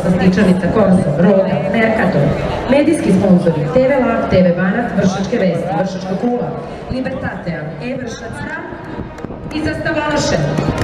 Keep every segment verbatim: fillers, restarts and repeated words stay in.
Slastičarnica Korzo, Roda, Mercator, medijski sponzori te ve Lab, te ve Banat, Vršačke vesti, Vršačka kula, Libertatea, E-Vršac Ram i Zastavalaše.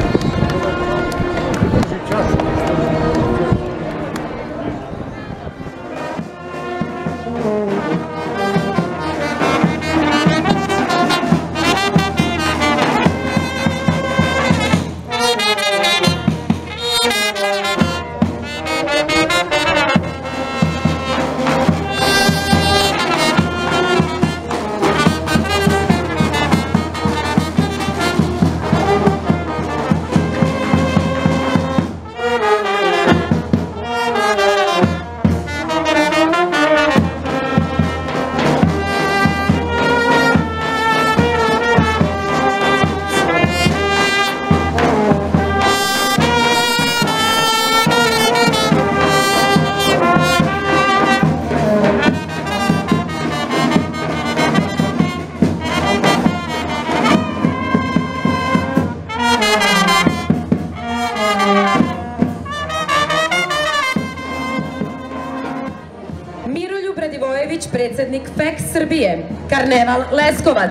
Predsednik F E K Srbije, Karneval Leskovac.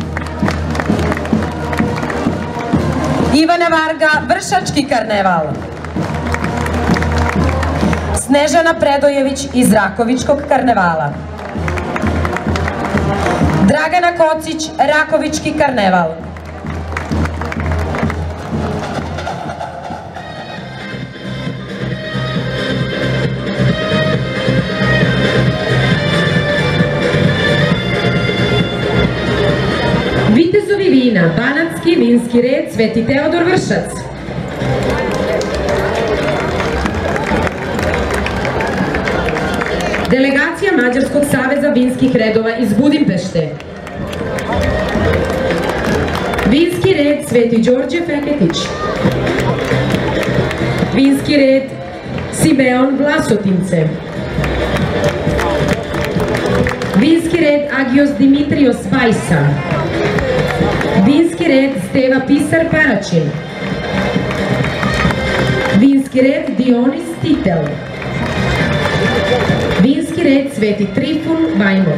Ivana Varga, Vršački karneval. Snežana Predojević iz Rakovičkog karnevala. Dragana Kocić, Rakovički karneval. Vitezovi vina, Banatski vinski red, Sveti Teodor Vršac. Delegacija Mađarskog saveza vinskih redova iz Budimpešte. Vinski red Sveti Đorđe Feketić. Vinski red Simeon Vlasotince. Vinski red Agios Dimitrios Vajsa. Vinski red Steva Pisar Paraćin. Vinski red Dionis Titel. Vinski red Sveti Trifun Vajmor.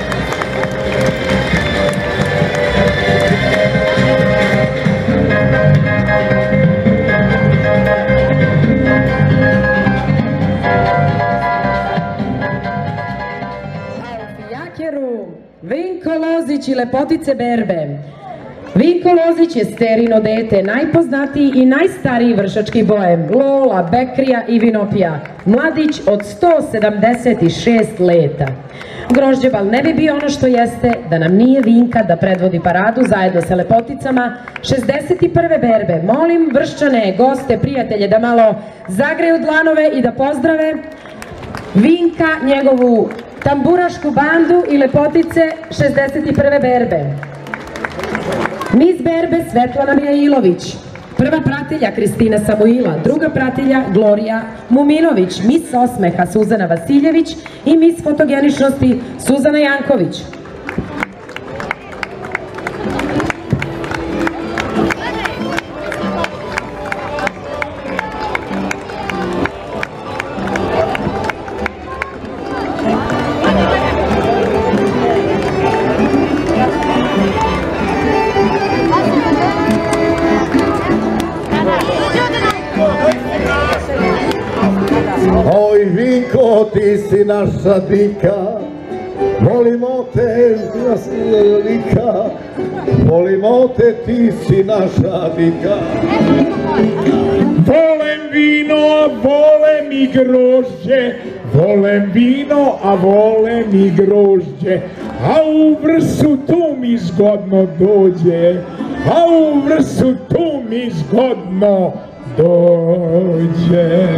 Vinko Lozić i lepotice berbe. Vinko Lozić je sterino dete, najpoznatiji i najstariji vršački bojem, Lola, Bekrija i Vinopija, mladić od sto sedamdeset šest leta. Grožđebal ne bi bio ono što jeste da nam nije Vinka da predvodi paradu zajedno sa lepoticama šezdeset prve berbe. Molim Vrščane, goste, prijatelje da malo zagreju dlanove i da pozdrave Vinka, njegovu tamburašku bandu i lepotice šezdeset prve berbe. Mis berbe Svetlana Mijailović, prva pratilja Kristina Samuila, druga pratilja Glorija Muminović, mis osmeha Suzana Vasiljević i mis fotogeničnosti Suzana Janković. Oj Vinko, ti si naša dika, volimo te naslika, volimo te, ti si naša dika. Volem vino, a volem i grožđe, volem vino, a volem i grožđe, a u Vrsu tu mi zgodno dođe, a u Vrsu tu mi zgodno dođe.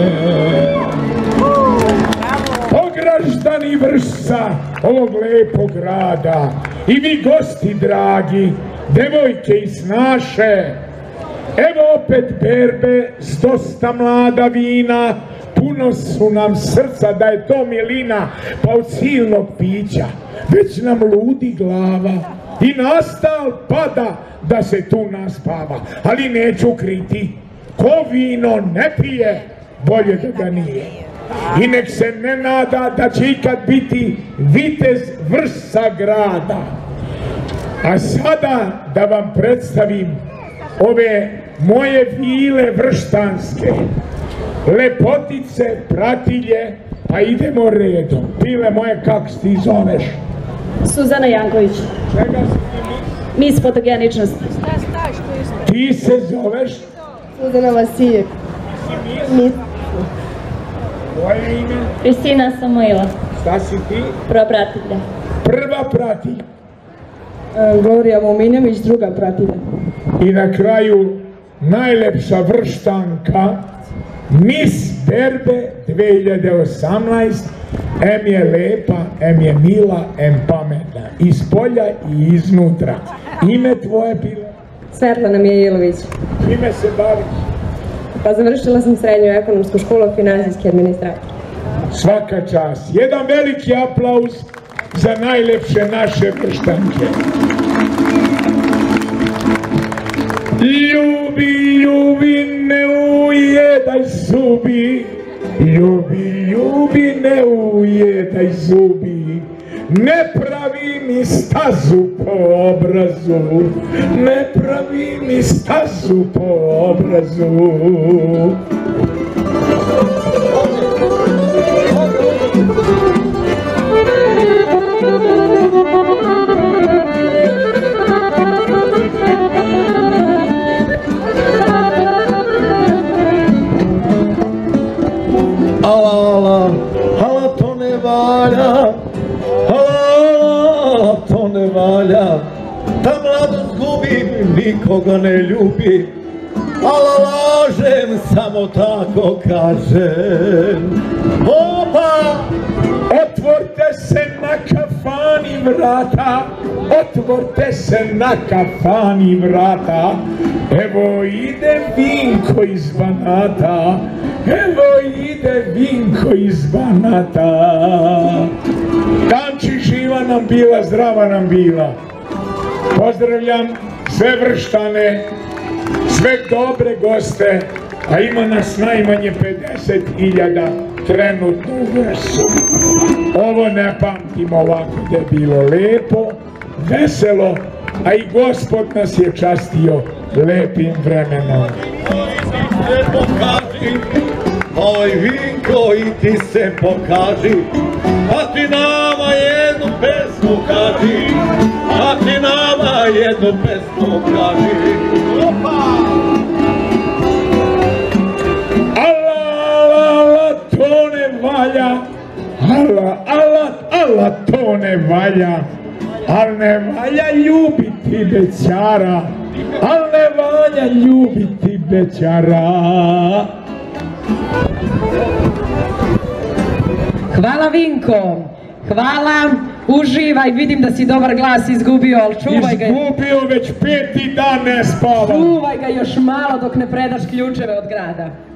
Pograždani Vršca, ovog lepog grada, i vi gosti dragi, devojke i snaše, evo opet berbe s dosta mlada vina, puno su nam srca da je to milina, pa od silnog pića već nam ludi glava i nastal pada da se tu naspava, ali neću kriti, ko vino ne pije, bolje da ga nije. i nek se ne nada da će ikad biti vitez Vršca grada. A sada da vam predstavim ove moje vile vrštanske, lepotice, pratilje, pa idemo redom. Pile moje, kako se ti zoveš? Suzana Janković. Čega si ti? Mis fotogeničnosti. Ti se zoveš? Suzana Vasiljek. Mis. Tvoje ime? Kristina Samoila. Šta si ti? Prva pratilja. Prva pratilja. Gloria Mominjević, druga pratilja. I na kraju najlepša vrštanka Mis Berbe dve hiljade osamnaeste. Em je lepa, em je mila, em pametna. Iz polja i iznutra. Ime tvoje bilo? Svetlana Mijejilović. Čime se baviš? Pa završila sam srednju ekonomsku školu, finansijski administrator. Svaka čast. Jedan veliki aplauz za najlepše naše vrštanke. Ljubi, ljubi, ne ujedaj zubi. Ljubi, ljubi, ne ujedaj zubi. Ne pravi mi stazu po obrazu. Ne pravi mi stazu po obrazu. Ala, ala, ala, to ne valja. Ala, to ne valja. Ta mladost gubi, nikoga ne ljubi. Ala, lažem, samo tako kažem. Opa! Otvorte se na kafani vrata, otvorte se na kafani vrata. Evo ide Vinko iz Banata, evo ide Vinko iz Banata. Danči, živa nam bila, zdrava nam bila. Pozdravljam sve vrštane, sve dobre goste, a ima nas najmanje pedeset hiljada trenutno u Vršcu. Ovo ne pamtimo ovako da je bilo lepo, veselo, a i Gospod nas je častio lepim vremenom. Se pokaži, oj Vinko, i ti se pokaži, a ti nama jednu pesmu kaži, a ti nama jednu pesmu kaži. Opa! To ne valja, ala, ala, ala, to ne valja, al ne valja ljubiti bećara, al ne valja ljubiti bećara. Hvala Vinko, hvala, uživaj, vidim da si dobar glas izgubio, ali čuvaj ga. Izgubio, već peti dan ne spava. Čuvaj ga još malo dok ne predaš ključeve od grada.